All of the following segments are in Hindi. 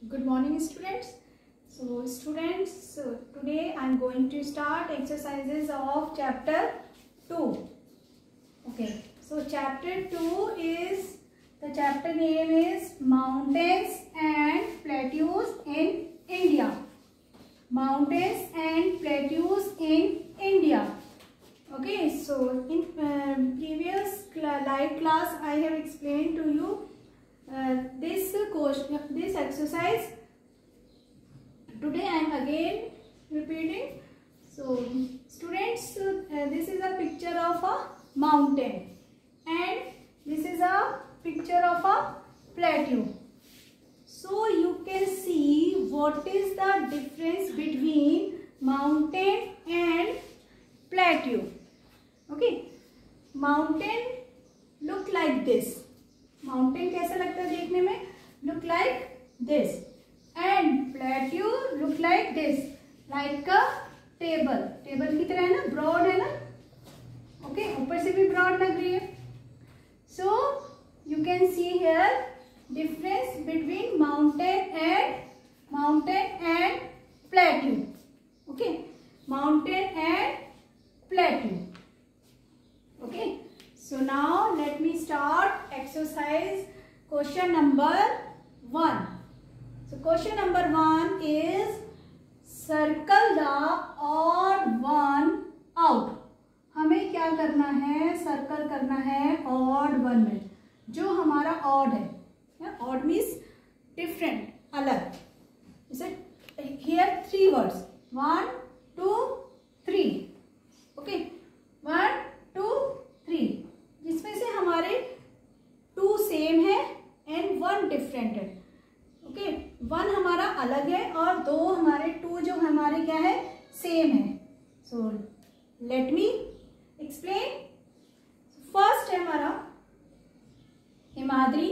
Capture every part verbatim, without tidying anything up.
Good morning, students. So students, so today I am going to start exercises of chapter two. Okay, so chapter two is, the chapter name is Mountains and Plateaus in India. Mountains and Plateaus in India. Okay, so in uh, previous live class I have explained to you uh, this question, this exercise. Today I am again repeating. So students, uh, this is a picture of a mountain and this is a picture of a plateau. So you can see what is the difference between mountain and plateau. Okay, mountain look like this. Mountain कैसा लगता है देखने में? Look like this. And plateau look like this, like a table. Table की तरह है ना, broad है ना? Okay, ऊपर से भी broad लग रही है. So you can see here difference between mountain and mountain and plateau. Okay, mountain and plateau. Okay, so now let me start exercise question number one. So question number one is circle the odd one out. हमें क्या करना है? सर्कल करना है odd one में, जो हमारा odd है. Odd means different, अलग. जैसे here three words, one, two, three. Okay, one, two, three. जिसमें से हमारे two same है and one different है. ओके okay, वन हमारा अलग है और दो हमारे टू जो हमारे क्या है, सेम है. So let me explain. First है हमारा Himadri,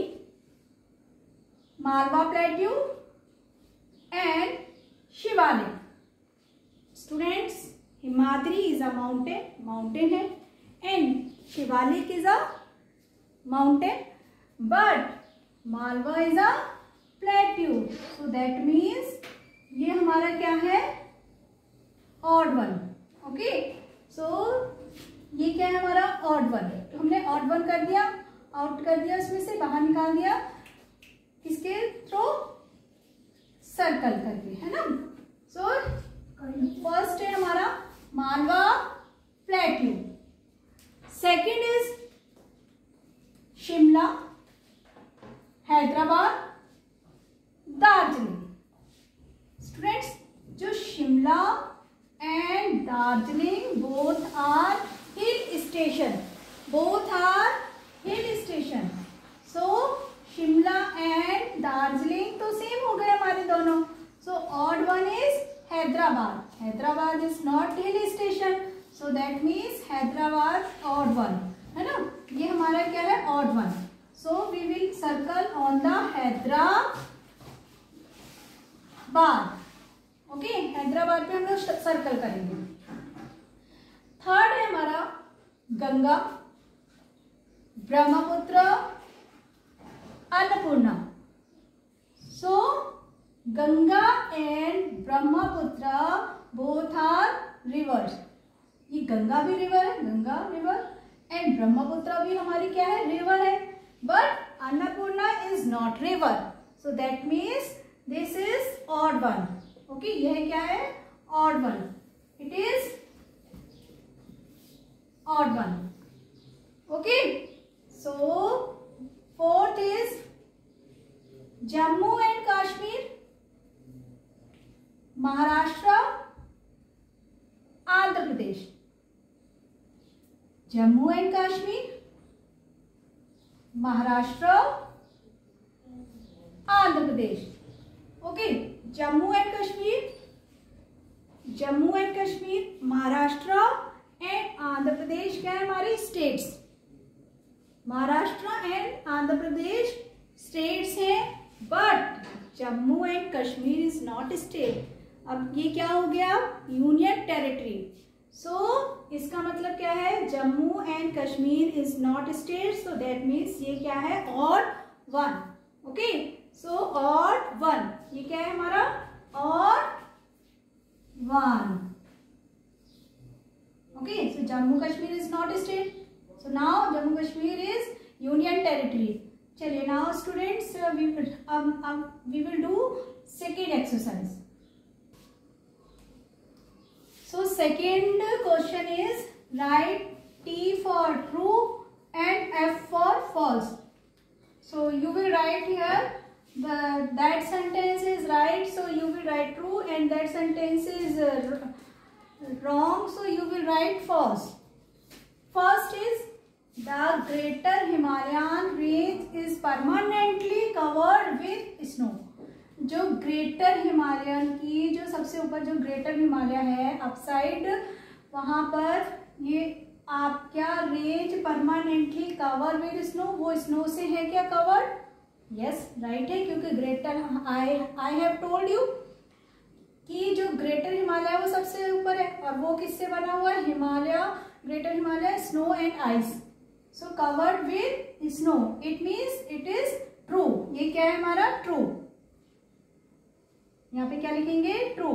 Malwa plateau and Shivalik. Students, Himadri is a mountain, mountain है, and Shivalik is a mountain, but Malwa is a plateau. So that means ये हमारा क्या है, ऑड वन. ओके, सो ये क्या है हमारा, ऑड वन. तो हमने ऑड वन कर दिया, आउट कर दिया, उसमें से बाहर निकाल दिया, किसके थ्रू, सर्कल करके, है ना. सो फर्स्ट है हमारा Malwa plateau. Second is Shimla, Hyderabad, Darjeeling. Students, जो Shimla and Darjeeling both are hill station, both are hill station. So Shimla and Darjeeling तो सेम हो गए हमारे दोनों. So odd one is Hyderabad. Hyderabad is not hill station, so that means Hyderabad odd one, है ना. ये हमारा क्या है, odd one. So we will circle on the Hyderabad. Okay, Hyderabad पे हम लोग सर्कल करेंगे. थर्ड है हमारा Ganga, Brahmaputra, Annapurna. So Ganga and Brahmaputra both are rivers. ये गंगा भी रिवर है, गंगा रिवर, एंड ब्रह्मपुत्र भी हमारी क्या है, रिवर है, but Annapurna is not river. So that means this is odd one. Okay, यह क्या है, odd one. It is odd one. Okay, so fourth is Jammu and Kashmir, Maharashtra, Andhra Pradesh. Jammu and Kashmir, Maharashtra, Andhra Pradesh. Okay, Jammu and Kashmir, Jammu and Kashmir, Maharashtra and Andhra Pradesh क्या है हमारी, states. Maharashtra and Andhra Pradesh states हैं, but Jammu and Kashmir is not state. अब ये क्या हो गया, यूनियन टेरिटरी. सो so, इसका मतलब क्या है, Jammu and Kashmir is not state. So that means ये क्या है, odd one. Okay, so odd one, ये क्या है हमारा? Odd one. Okay, so Jammu Kashmir is not a state. So now Jammu Kashmir is union territory. चलिए now students uh, we will um, um, we will do second exercise. So second question is write T for true and F for false. So you will write here the that sentence is right, so you will write true, and that sentence is uh, wrong, so you will write false. First is the greater Himalayan range is permanently covered with snow. जो ग्रेटर हिमालयन की जो सबसे ऊपर जो ग्रेटर हिमालय है अपसाइड, वहां पर ये आप क्या range permanently cover with snow, वो स्नो से है क्या कवर्ड? यस राइट है, क्योंकि greater I I have told you कि जो ग्रेटर हिमालय वो सबसे ऊपर है, और वो किससे बना हुआ है? Himalaya, greater Himalaya, snow and ice. So covered with snow, it means it is true. ये क्या है हमारा? ट्रू. यहाँ पे क्या लिखेंगे? True.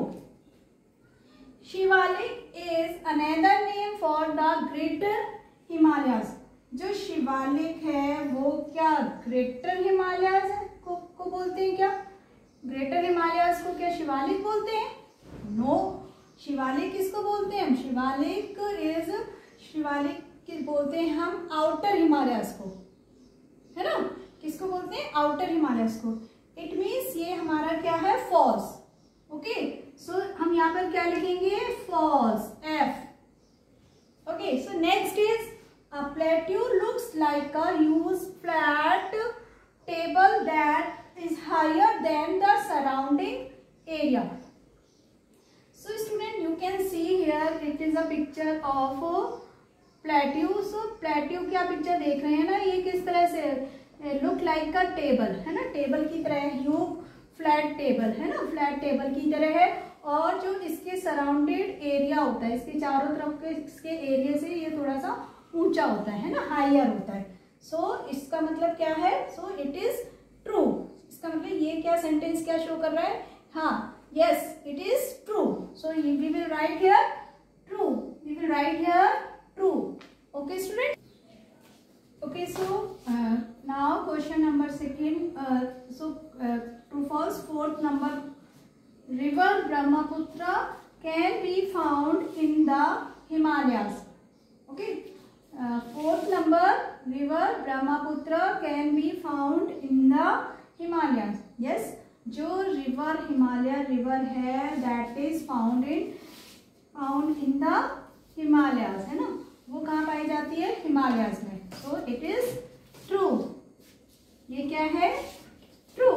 Shivalik is another name for the greater Himalayas. जो शिवालिक है वो क्या ग्रेटर हिमालयस को, को बोलते हैं क्या? ग्रेटर हिमालयस को क्या शिवालिक बोलते हैं? No no. शिवालिक किसको बोलते हैं हम? शिवालिक इज शिवालिक किस बोलते हैं हम? आउटर हिमालयस को, है ना? किसको बोलते हैं? आउटर हिमालयस को. इट मीन्स ये हमारा क्या है? फॉल्स. ओके, सो हम यहाँ पर क्या लिखेंगे? False. F. Okay, so next is a plateau looks like a huge flat table that is higher than the surrounding area. So student, you can see here it is a picture of plateau. So plateau क्या पिक्चर देख रहे हैं ना, ये किस तरह से look like a table है ना, टेबल की तरह है, huge फ्लैट टेबल है ना, फ्लैट टेबल की तरह है. और जो इसके सराउंडेड एरिया होता है, इसके चारों तरफ के इसके एरिया से ये थोड़ा सा ऊंचा होता है ना, हायर होता है. सो so, इसका मतलब क्या है? So it is true. इसका मतलब ये क्या सेंटेंस क्या शो कर रहा है? हाँ, yes it is true. So we will write here true. We will write here true. Okay student. Okay, so now question number second. So true false. Fourth number, river Brahmaputra can be found in the Himalayas. Okay, fourth number, river Brahmaputra can be found in the Himalayas. Yes, जो रिवर हिमालय रिवर है that is found in found in the Himalayas, है ना, वो कहाँ पाई जाती है? हिमालयस में. So it is true. ये क्या है? True.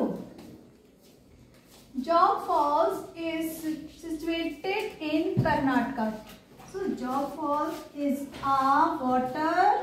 Jog Falls is situated in Karnataka. So Jog Falls is a waterfall.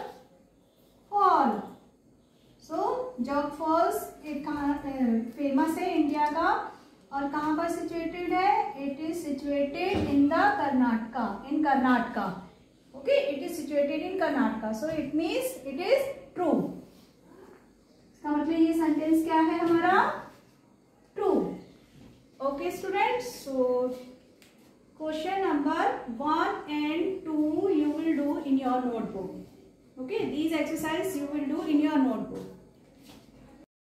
So Jog Falls एक फेमस है इंडिया का, और कहाँ पर सिचुएटेड है? It is situated in the Karnataka. In Karnataka. Okay, it is situated in Karnataka. So it means it is true. इसका मतलब ये सेंटेंस क्या है हमारा? True. Okay students, so question number one and two you will do in your notebook. Okay, these exercises you will do in your notebook.